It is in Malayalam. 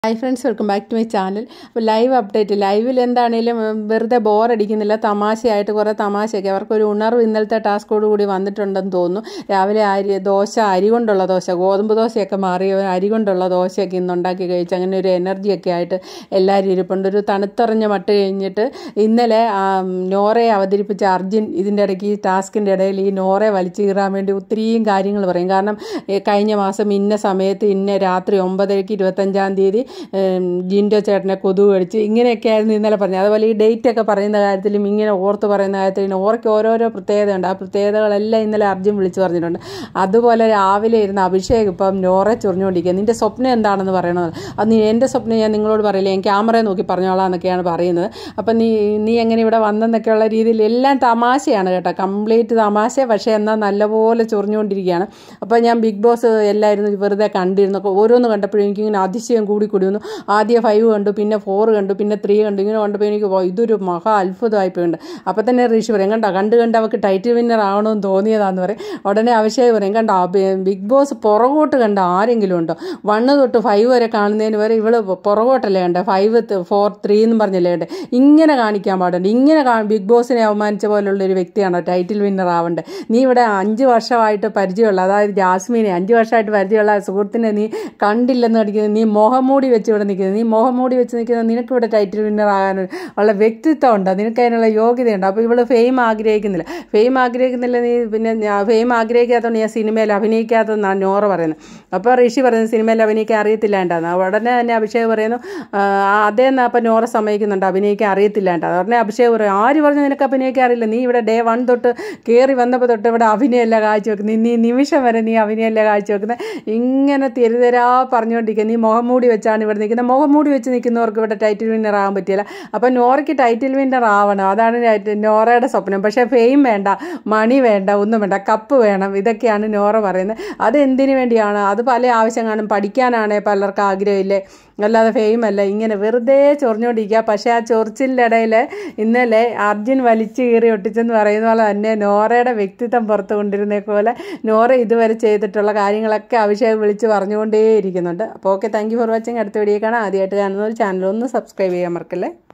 Hi friends, welcome back to my channel. അപ്പോൾ ലൈവ് അപ്ഡേറ്റ്. ലൈവിൽ എന്താണേലും വെറുതെ ബോറടിക്കുന്നില്ല, തമാശയായിട്ട് കുറേ തമാശയൊക്കെ. അവർക്കൊരു ഉണർവ് ഇന്നലത്തെ ടാസ്കോട് കൂടി വന്നിട്ടുണ്ടെന്ന് തോന്നുന്നു. രാവിലെ അരി കൊണ്ടുള്ള ദോശ, ഗോതമ്പ് ദോശയൊക്കെ മാറി അരി കൊണ്ടുള്ള ദോശയൊക്കെ ഇന്ന് ഉണ്ടാക്കി കഴിച്ച് അങ്ങനെ ഒരു എനർജിയൊക്കെ ആയിട്ട് എല്ലാവരും ഇരിപ്പുണ്ട്. ഒരു തണുത്തറിഞ്ഞ മട്ട് കഴിഞ്ഞിട്ട് ഇന്നലെ നോറയെ അവതരിപ്പിച്ച അർജുൻ ഇതിൻ്റെ ഇടയ്ക്ക് ഈ ടാസ്കിൻ്റെ ഇടയിൽ ഈ നോറയെ വലിച്ചു കീറാൻ വേണ്ടി ഒത്തിരിയും കാര്യങ്ങൾ പറയും. കാരണം കഴിഞ്ഞ മാസം ഇന്ന സമയത്ത് ഇന്ന രാത്രി 9:30 25-ാം തീയതി ജിൻഡോ ചേട്ടനെ കൊതുക് കടിച്ച്, ഇങ്ങനെയൊക്കെ ആയിരുന്നു ഇന്നലെ പറഞ്ഞത്. അതുപോലെ ഈ ഡേറ്റൊക്കെ പറയുന്ന കാര്യത്തിലും ഇങ്ങനെ ഓർത്ത് പറയുന്ന കാര്യത്തിലും ഓർക്ക് ഓരോരോ പ്രത്യേകതയുണ്ട്. ആ പ്രത്യേകതകളെല്ലാം ഇന്നലെ അർജുൻ വിളിച്ചു പറഞ്ഞിട്ടുണ്ട്. അതുപോലെ രാവിലെ ഇരുന്ന അഭിഷേക് ഇപ്പം നോറെ ചൊറിഞ്ഞുകൊണ്ടിരിക്കുക. നിൻ്റെ സ്വപ്നം എന്താണെന്ന് പറയണത്. അത് എൻ്റെ സ്വപ്നം ഞാൻ നിങ്ങളോട് പറയില്ല, ഞാൻ ക്യാമറയെ നോക്കി പറഞ്ഞോളാം എന്നൊക്കെയാണ് പറയുന്നത്. അപ്പം നീ എങ്ങനെ ഇവിടെ വന്നെന്നൊക്കെയുള്ള രീതിയിൽ എല്ലാം തമാശയാണ് കേട്ടോ, കംപ്ലീറ്റ് തമാശ. പക്ഷേ എന്നാൽ നല്ലപോലെ ചൊറിഞ്ഞുകൊണ്ടിരിക്കുകയാണ്. അപ്പോൾ ഞാൻ ബിഗ് ബോസ് എല്ലാവരും വെറുതെ കണ്ടിരുന്നു. ഓരോന്ന് കണ്ടപ്പോഴും എനിക്കിങ്ങനെ അതിശയം കൂടി വന്നു. ആദ്യം 5 കണ്ടു, പിന്നെ 4 കണ്ടു, പിന്നെ 3 കണ്ടു. ഇങ്ങനെ കണ്ടപ്പോൾ എനിക്ക് ഇതൊരു മഹാ അത്ഭുതമായിപ്പോയിട്ടുണ്ട്. അപ്പം തന്നെ ഋഷി പറയും, കണ്ട് അവർക്ക് ടൈറ്റിൽ വിന്നർ ആവണമെന്ന് തോന്നിയതാന്ന് പറയും. ഉടനെ അഭിഷേക് പറയും, ബിഗ് ബോസ് പുറകോട്ട് കണ്ട ആരെങ്കിലും ഉണ്ടോ? 1 തൊട്ട് 5 വരെ കാണുന്നതിന് വരെ ഇവള് പുറകോട്ടല്ലേ കണ്ടേ, 5 4 3 എന്നും പറഞ്ഞല്ലേ കണ്ടേ. ഇങ്ങനെ കാണിക്കാൻ പാടുണ്ട്. ഇങ്ങനെ ബിഗ് ബോസിനെ അവമാനിച്ച പോലുള്ളൊരു വ്യക്തിയാണോ ടൈറ്റിൽ വിന്നർ ആവേണ്ടത്? നീ ഇവിടെ 5 വർഷമായിട്ട് പരിചയമുള്ള, അതായത് ജാസ്മിനെ 5 വർഷമായിട്ട് പരിചയമുള്ള സുഹൃത്തിനെ നീ കണ്ടില്ലെന്ന് അടിക്കുന്നത്. നീ മുഖംമൂടി വെച്ച് ഇവിടെ നിൽക്കുന്നത്. നീ മുഖംമൂടി വെച്ച് നിൽക്കുന്നത് നിനക്കിവിടെ ടൈറ്റിൽ വിന്നർ ആകാൻ ഉള്ള വ്യക്തിത്വം ഉണ്ട്, നിനക്ക് അതിനുള്ള യോഗ്യതയുണ്ട്. അപ്പോൾ ഇവള് ഫെയിം ആഗ്രഹിക്കുന്നില്ല. നീ പിന്നെ ഫെയിം ആഗ്രഹിക്കാത്തതുകൊണ്ട് ഞാൻ സിനിമയിൽ അഭിനയിക്കാത്തതെന്നാണ് നോറ പറയുന്നത്. അപ്പോൾ ഋഷി പറയുന്നത് സിനിമയിൽ അഭിനയിക്കാൻ അറിയത്തില്ലാണ്ടാണ്. ഉടനെ തന്നെ അഭിഷേക് പറയുന്നു അതേന്ന്. അപ്പം നോറ സമ്മതിക്കുന്നുണ്ട് അഭിനയിക്കാൻ അറിയത്തില്ലാണ്ടാണ്. ഉടനെ അഭിഷേക് പറയും, ആര് പറഞ്ഞു നിനക്ക് അഭിനയിക്കാൻ അറിയില്ല? നീ ഇവിടെ ഡേ 1 തൊട്ട് കയറി വന്നപ്പോൾ തൊട്ട് ഇവിടെ അഭിനയമല്ല കാഴ്ച വെക്കുന്നത്. നീ നിമിഷം വരെ നീ അഭിനയമല്ല കാഴ്ച വെക്കുന്നത്. ഇങ്ങനെ തെരുതെരാ പറഞ്ഞുകൊണ്ടിരിക്കുക. നീ മുഖംമൂടി വെച്ചാണ് ഇവിടെ നിൽക്കുന്നത്. മുഖംമൂടി വെച്ച് നിൽക്കുന്നവർക്ക് ഇവിടെ ടൈറ്റിൽ വിന്നർ ആകാൻ പറ്റില്ല. അപ്പം നോറയ്ക്ക് ടൈറ്റിൽ വിന്നർ ആവണം, അതാണ് നോറയുടെ സ്വപ്നം. പക്ഷേ ഫെയിം വേണ്ട, മണി വേണ്ട, ഒന്നും വേണ്ട, കപ്പ് വേണം. ഇതൊക്കെയാണ് നോറ പറയുന്നത്. അത് എന്തിനു വേണ്ടിയാണ്? അത് പല ആവശ്യം കാണും. പഠിക്കാനാണേ പലർക്കും ആഗ്രഹമില്ലേ, അല്ലാതെ ഫെയിം അല്ല. ഇങ്ങനെ വെറുതെ ചൊറിഞ്ഞുകൊണ്ടിരിക്കുക. പക്ഷേ ആ ചൊറിച്ചിൻ്റെ ഇടയിൽ ഇന്നലെ അർജുൻ വലിച്ചു കീറി ഒട്ടിച്ചെന്ന് പറയുന്ന പോലെ തന്നെ നോറയുടെ വ്യക്തിത്വം പുറത്തു കൊണ്ടിരുന്നേ പോലെ നോറ ഇതുവരെ ചെയ്തിട്ടുള്ള കാര്യങ്ങളൊക്കെ അഭിഷേക് വിളിച്ച് പറഞ്ഞുകൊണ്ടേയിരിക്കുന്നുണ്ട്. അപ്പോൾ okay, thank you for watching. അടുത്ത വീഡിയോ കാണാം. ആദ്യമായിട്ട് കാണുന്നവർ ചാനൽ ഒന്ന് സബ്സ്ക്രൈബ് ചെയ്യാൻ മറക്കല്ലേ.